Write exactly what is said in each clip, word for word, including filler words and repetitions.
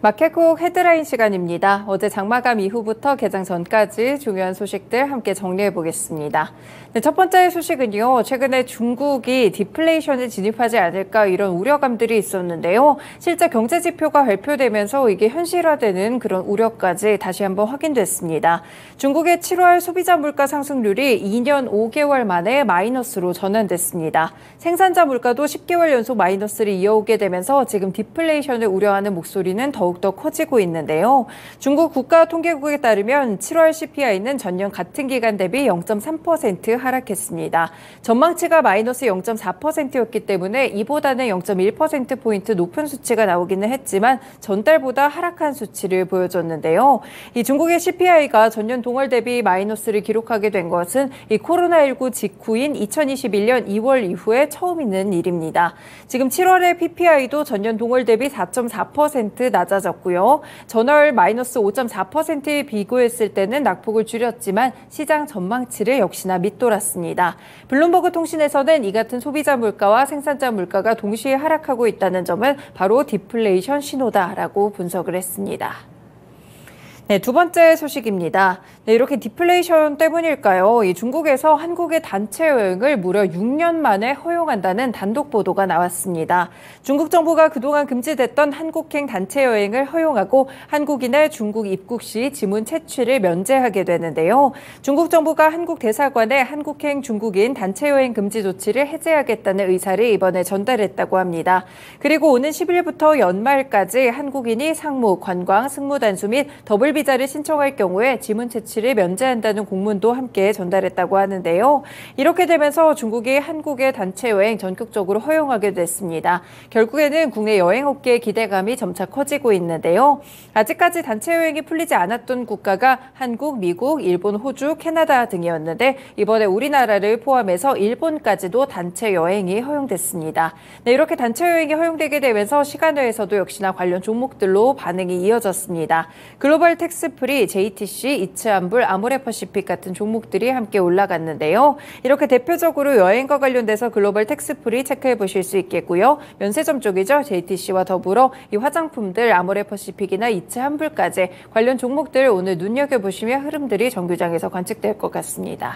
마켓콕 헤드라인 시간입니다. 어제 장마감 이후부터 개장 전까지 중요한 소식들 함께 정리해 보겠습니다. 네, 첫 번째 소식은요. 최근에 중국이 디플레이션에 진입하지 않을까 이런 우려감들이 있었는데요. 실제 경제 지표가 발표되면서 이게 현실화되는 그런 우려까지 다시 한번 확인됐습니다. 중국의 칠월 소비자 물가 상승률이 이 년 오 개월 만에 마이너스로 전환됐습니다. 생산자 물가도 십 개월 연속 마이너스를 이어오게 되면서 지금 디플레이션을 우려하는 목소리는 더욱 더 커지고 있는데요. 중국 국가통계국에 따르면 칠월 씨피아이는 전년 같은 기간 대비 영 점 삼 퍼센트 하락했습니다. 전망치가 마이너스 영 점 사 퍼센트였기 때문에 이보다는 영 점 일 퍼센트포인트 높은 수치가 나오기는 했지만 전달보다 하락한 수치를 보여줬는데요. 이 중국의 씨피아이가 전년 동월 대비 마이너스를 기록하게 된 것은 이 코로나십구 직후인 이천이십일 년 이월 이후에 처음 있는 일입니다. 지금 칠월의 피피아이도 전년 동월 대비 사 점 사 퍼센트 낮아졌습니다. 졌고요. 전월 마이너스 오 점 사 퍼센트에 비교했을 때는 낙폭을 줄였지만 시장 전망치를 역시나 밑돌았습니다. 블룸버그 통신에서는 이 같은 소비자 물가와 생산자 물가가 동시에 하락하고 있다는 점은 바로 디플레이션 신호다라고 분석을 했습니다. 네, 두 번째 소식입니다. 네, 이렇게 디플레이션 때문일까요? 이 중국에서 한국의 단체 여행을 무려 육 년 만에 허용한다는 단독 보도가 나왔습니다. 중국 정부가 그동안 금지됐던 한국행 단체 여행을 허용하고 한국인의 중국 입국 시 지문 채취를 면제하게 되는데요. 중국 정부가 한국 대사관에 한국행 중국인 단체 여행 금지 조치를 해제하겠다는 의사를 이번에 전달했다고 합니다. 그리고 오는 십 일부터 연말까지 한국인이 상무, 관광, 승무 단수 및 더블 비자를 신청할 경우에 지문 채취를 면제한다는 공문도 함께 전달했다고 하는데요. 이렇게 되면서 중국이 한국의 단체 여행 전격적으로 허용하게 됐습니다. 결국에는 국내 여행업계의 기대감이 점차 커지고 있는데요. 아직까지 단체 여행이 풀리지 않았던 국가가 한국, 미국, 일본, 호주, 캐나다 등이었는데 이번에 우리나라를 포함해서 일본까지도 단체 여행이 허용됐습니다. 네, 이렇게 단체 여행이 허용되게 되면서 시간외에서도 역시나 관련 종목들로 반응이 이어졌습니다. 글로벌 텍스프리, 제이티씨, 이츠한불, 아모레퍼시픽 같은 종목들이 함께 올라갔는데요. 이렇게 대표적으로 여행과 관련돼서 글로벌 텍스프리 체크해 보실 수 있겠고요. 면세점 쪽이죠. 제이티씨와 더불어 이 화장품들, 아모레퍼시픽이나 이츠한불까지 관련 종목들 오늘 눈여겨보시면 흐름들이 정규장에서 관측될 것 같습니다.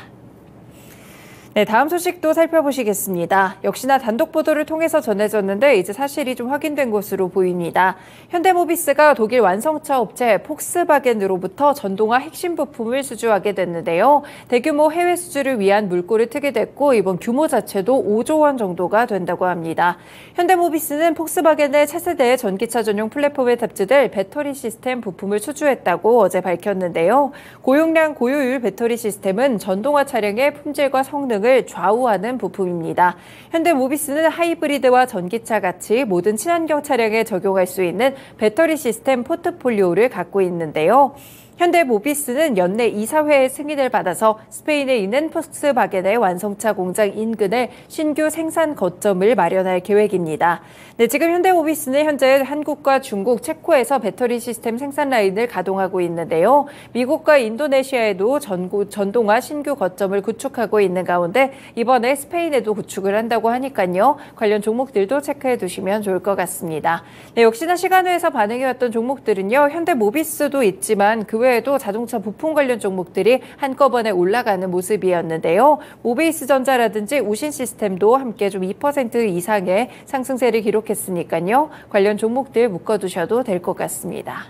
네, 다음 소식도 살펴보시겠습니다. 역시나 단독 보도를 통해서 전해졌는데 이제 사실이 좀 확인된 것으로 보입니다. 현대모비스가 독일 완성차 업체 폭스바겐으로부터 전동화 핵심 부품을 수주하게 됐는데요. 대규모 해외 수주를 위한 물꼬를 트게 됐고 이번 규모 자체도 오조 원 정도가 된다고 합니다. 현대모비스는 폭스바겐의 차세대 전기차 전용 플랫폼에 탑재될 배터리 시스템 부품을 수주했다고 어제 밝혔는데요. 고용량 고효율 배터리 시스템은 전동화 차량의 품질과 성능을 좌우하는 부품입니다. 현대모비스는 하이브리드와 전기차 같이 모든 친환경 차량에 적용할 수 있는 배터리 시스템 포트폴리오를 갖고 있는데요. 현대모비스는 연내 이사 회의 승인을 받아서 스페인에 있는 폭스바겐의 완성차 공장 인근에 신규 생산 거점을 마련할 계획입니다. 네, 지금 현대모비스는 현재 한국과 중국, 체코에서 배터리 시스템 생산 라인을 가동하고 있는데요. 미국과 인도네시아에도 전고, 전동화 신규 거점을 구축하고 있는 가운데 이번에 스페인에도 구축을 한다고 하니까요. 관련 종목들도 체크해 두시면 좋을 것 같습니다. 네, 역시나 시간외에서 반응해왔던 종목들은요. 현대모비스도 있지만 그 외에도 자동차 부품 관련 종목들이 한꺼번에 올라가는 모습이었는데요. 모베이스전자라든지 우신시스템도 함께 좀 이 퍼센트 이상의 상승세를 기록했으니까요. 관련 종목들 묶어두셔도 될 것 같습니다.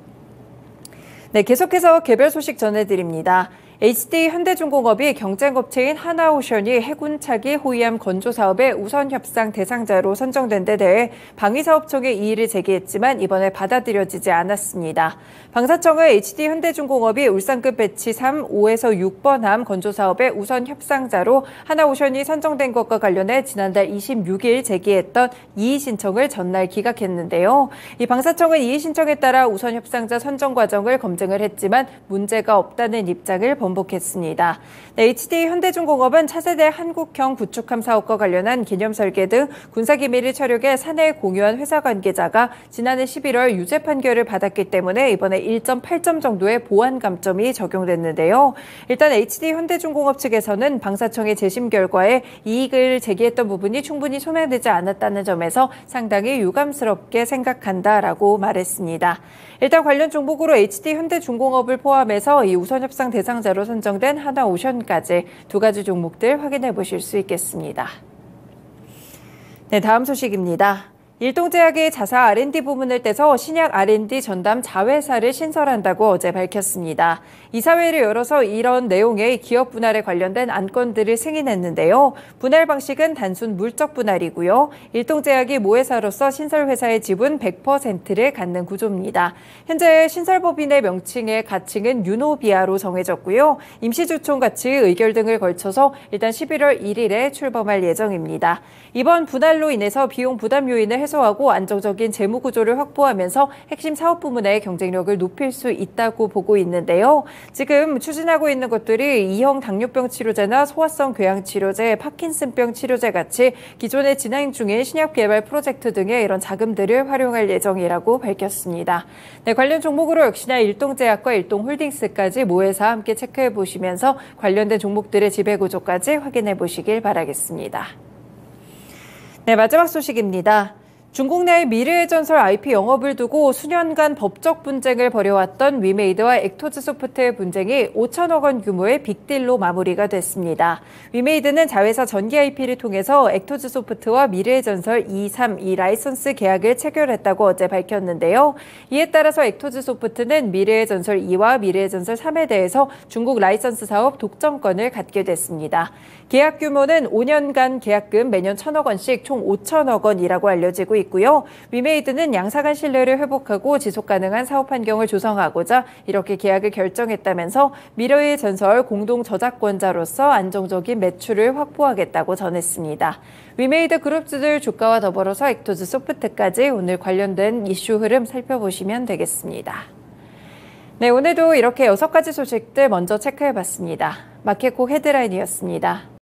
네, 계속해서 개별 소식 전해드립니다. 에이치디 현대중공업이 경쟁업체인 하나오션이 해군 차기 호위함 건조 사업의 우선 협상 대상자로 선정된 데 대해 방위사업청에 이의를 제기했지만 이번에 받아들여지지 않았습니다. 방사청은 에이치디 현대중공업이 울산급 배치 삼, 오에서 육 번 함 건조 사업의 우선 협상자로 하나오션이 선정된 것과 관련해 지난달 이십육 일 제기했던 이의 신청을 전날 기각했는데요. 이 방사청은 이의 신청에 따라 우선 협상자 선정 과정을 검증을 했지만 문제가 없다는 입장을 범 원복했습니다. 네, 에이치디 현대중공업은 차세대 한국형 구축함 사업과 관련한 기념 설계 등 군사기밀을 촬영해 사내에 공유한 회사 관계자가 지난해 십일월 유죄 판결을 받았기 때문에 이번에 일 점 팔 점 정도의 보안 감점이 적용됐는데요. 일단 에이치디 현대중공업 측에서는 방사청의 재심 결과에 이익을 제기했던 부분이 충분히 소명되지 않았다는 점에서 상당히 유감스럽게 생각한다라고 말했습니다. 일단 관련 종목으로 에이치디 현대중공업을 포함해서 이 우선협상 대상자로 선정된 하나오션까지 두 가지 종목들 확인해 보실 수 있겠습니다. 네, 다음 소식입니다. 일동제약이 자사 알 앤 디 부문을 떼서 신약 알 앤 디 전담 자회사를 신설한다고 어제 밝혔습니다. 이사회를 열어서 이런 내용의 기업 분할에 관련된 안건들을 승인했는데요. 분할 방식은 단순 물적 분할이고요. 일동제약이 모회사로서 신설회사의 지분 백 퍼센트를 갖는 구조입니다. 현재 신설법인의 명칭의 가칭은 유노비아로 정해졌고요. 임시주총 같이 의결 등을 걸쳐서 일단 십일월 일일에 출범할 예정입니다. 이번 분할로 인해서 비용 부담 요인을 해소하고 안정적인 재무 구조를 확보하면서 핵심 사업 부문의 경쟁력을 높일 수 있다고 보고 있는데요. 지금 추진하고 있는 것들이 이형 당뇨병 치료제나 소아성 궤양 치료제, 파킨슨병 치료제 같이 기존에 진행 중인 신약 개발 프로젝트 등의 이런 자금들을 활용할 예정이라고 밝혔습니다. 네, 관련 종목으로 역시나 일동제약과 일동홀딩스까지 모회사 함께 체크해 보시면서 관련된 종목들의 지배 구조까지 확인해 보시길 바라겠습니다. 네, 마지막 소식입니다. 중국 내 미래의 전설 아이피 영업을 두고 수년간 법적 분쟁을 벌여왔던 위메이드와 액토즈소프트의 분쟁이 오천억 원 규모의 빅딜로 마무리가 됐습니다. 위메이드는 자회사 전기 아이피를 통해서 액토즈소프트와 미래의 전설 이, 삼, 이 라이선스 계약을 체결했다고 어제 밝혔는데요. 이에 따라서 액토즈소프트는 미래의 전설 이와 미래의 전설 삼에 대해서 중국 라이선스 사업 독점권을 갖게 됐습니다. 계약 규모는 오 년간 계약금 매년 천억 원씩 총 오천억 원이라고 알려지고 있고요. 위메이드는 양사 간 신뢰를 회복하고 지속 가능한 사업 환경을 조성하고자 이렇게 계약을 결정했다면서 미래의 전설 공동 저작권자로서 안정적인 매출을 확보하겠다고 전했습니다. 위메이드 그룹주들 주가와 더불어서 액토즈 소프트까지 오늘 관련된 이슈 흐름 살펴보시면 되겠습니다. 네, 오늘도 이렇게 여섯 가지 소식들 먼저 체크해봤습니다. 마켓콕 헤드라인이었습니다.